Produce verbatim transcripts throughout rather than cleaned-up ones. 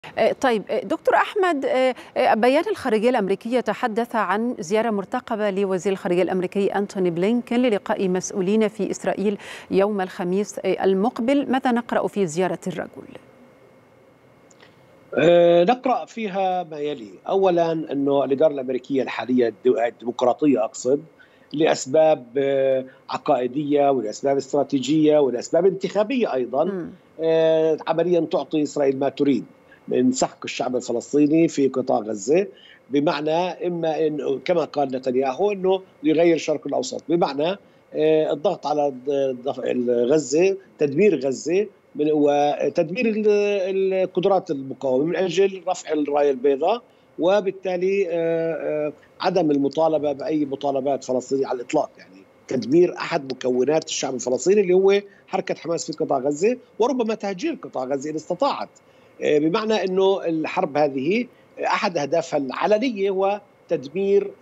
طيب دكتور أحمد، بيان الخارجية الأمريكية تحدث عن زيارة مرتقبة لوزير الخارجية الأمريكي أنتوني بلينكن للقاء مسؤولين في إسرائيل يوم الخميس المقبل. ماذا نقرأ في زيارة الرجل؟ أه نقرأ فيها ما يلي. أولا أنه الإدارة الأمريكية الحالية الديمقراطية أقصد لأسباب عقائدية ولأسباب استراتيجية ولأسباب انتخابية أيضا أه عمليا تعطي إسرائيل ما تريد من سحق الشعب الفلسطيني في قطاع غزة، بمعنى إما إنه كما قال نتنياهو أنه يغير الشرق الأوسط، بمعنى أه الضغط على غزة، تدمير غزة وتدمير القدرات المقاومة من أجل رفع الراية البيضاء، وبالتالي عدم المطالبة بأي مطالبات فلسطينية على الإطلاق، يعني تدمير أحد مكونات الشعب الفلسطيني اللي هو حركة حماس في قطاع غزة، وربما تهجير قطاع غزة إن استطاعت، بمعنى أنه الحرب هذه أحد أهدافها العلنية هو تدمير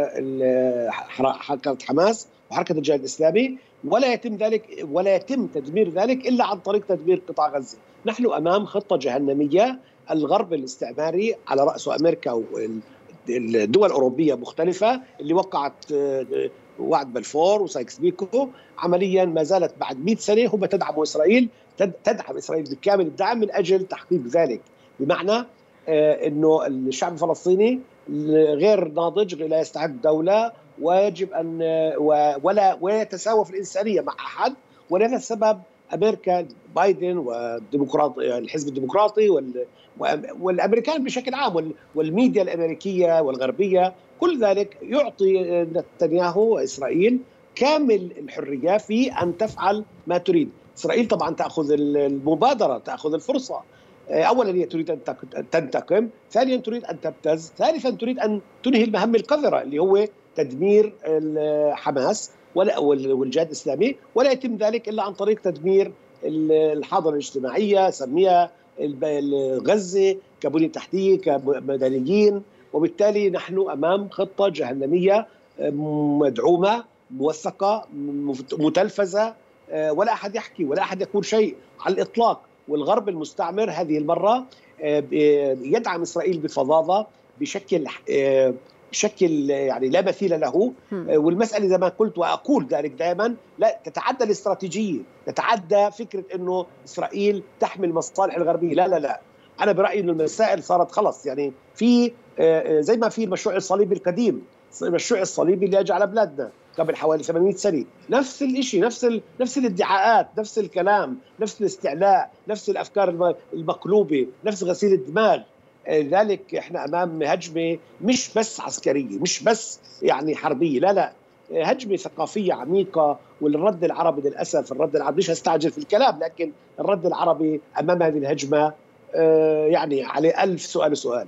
حركة حماس وحركة الجهاد الإسلامي، ولا يتم ذلك ولا يتم تدمير ذلك إلا عن طريق تدمير قطاع غزة. نحن أمام خطة جهنمية، الغرب الاستعماري على رأسه أمريكا والدول الأوروبية مختلفة اللي وقعت وعد بلفور وسايكس بيكو، عمليا ما زالت بعد مئة سنة هم تدعم إسرائيل، تدعم إسرائيل بكامل الدعم من أجل تحقيق ذلك، بمعنى أنه الشعب الفلسطيني غير ناضج، لا يستعد دولة، ويجب أن ولا ويتساوى في الإنسانية مع أحد. ولهذا السبب أمريكا بايدن والديمقراط الحزب الديمقراطي والأمريكان بشكل عام والميديا الأمريكية والغربية كل ذلك يعطي نتنياهو وإسرائيل كامل الحرية في أن تفعل ما تريد. إسرائيل طبعا تأخذ المبادرة، تأخذ الفرصة. أولا هي تريد أن تنتقم، ثانيا تريد أن تبتز، ثالثا تريد أن تنهي المهمة القذرة اللي هو تدمير حماس والجهاد الإسلامي، ولا يتم ذلك إلا عن طريق تدمير الحاضنة الاجتماعية، سميها غزة كبنية تحتية كمدنيين. وبالتالي نحن أمام خطة جهنمية مدعومة موثقة متلفزة، ولا أحد يحكي ولا أحد يقول شيء على الإطلاق. والغرب المستعمر هذه المرة يدعم إسرائيل بفظاظة بشكل بشكل يعني لا مثيل له. والمسألة زي ما قلت وأقول ذلك دائما، لا تتعدى الاستراتيجية، تتعدى فكرة أنه إسرائيل تحمل مصالح الغربية، لا لا لا أنا برأيي أنه المسائل صارت خلص، يعني في زي ما في المشروع الصليبي القديم، المشروع الصليبي اللي أجى على بلادنا قبل حوالي ثمانمئة سنة، نفس الشيء، نفس ال... نفس الادعاءات، نفس الكلام، نفس الاستعلاء، نفس الأفكار المقلوبة، نفس غسيل الدماغ. لذلك احنا امام هجمه مش بس عسكريه، مش بس يعني حربيه، لا لا، هجمه ثقافيه عميقه. والرد العربي للاسف، الرد العربي مش هستعجل في الكلام، لكن الرد العربي امام هذه الهجمه يعني عليه ألف سؤال وسؤال.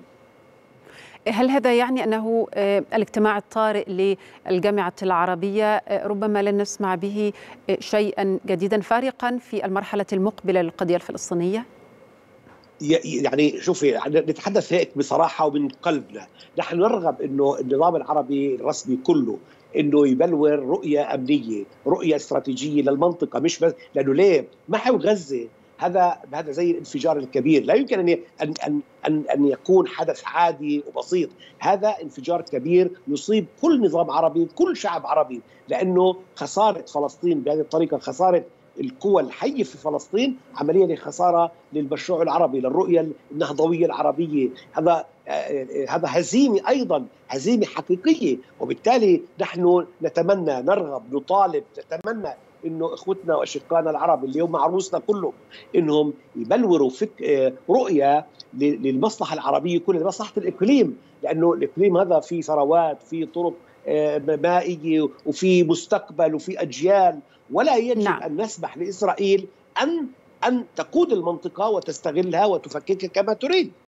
هل هذا يعني أنه الاجتماع الطارئ للجامعة العربية ربما لن نسمع به شيئا جديدا فارقا في المرحلة المقبلة للقضية الفلسطينية؟ يعني شوفي نتحدث هيك بصراحة ومن قلبنا، نحن نرغب أنه النظام العربي الرسمي كله أنه يبلور رؤية أمنية، رؤية استراتيجية للمنطقة، مش بس لأنه ليه محو غزة هذا هذا زي الانفجار الكبير، لا يمكن أن أن أن أن يكون حدث عادي وبسيط، هذا انفجار كبير يصيب كل نظام عربي، كل شعب عربي، لأنه خسارة فلسطين بهذه الطريقة، خسارة القوى الحية في فلسطين، عمليا خسارة للمشروع العربي، للرؤية النهضوية العربية. هذا هذا هزيمة أيضا، هزيمة حقيقية. وبالتالي نحن نتمنى، نرغب، نطالب، نتمنى إنه إخوتنا وأشقائنا العرب اللي هم عروسنا كلهم إنهم يبلوروا فك رؤية للمصلحة العربية كلها، لمصلحة الإقليم، لأنه الإقليم هذا فيه ثروات، فيه طرق مائية، وفي مستقبل، وفي أجيال، ولا يجب نعم. أن نسمح لإسرائيل أن أن تقود المنطقة وتستغلها وتفككها كما تريد.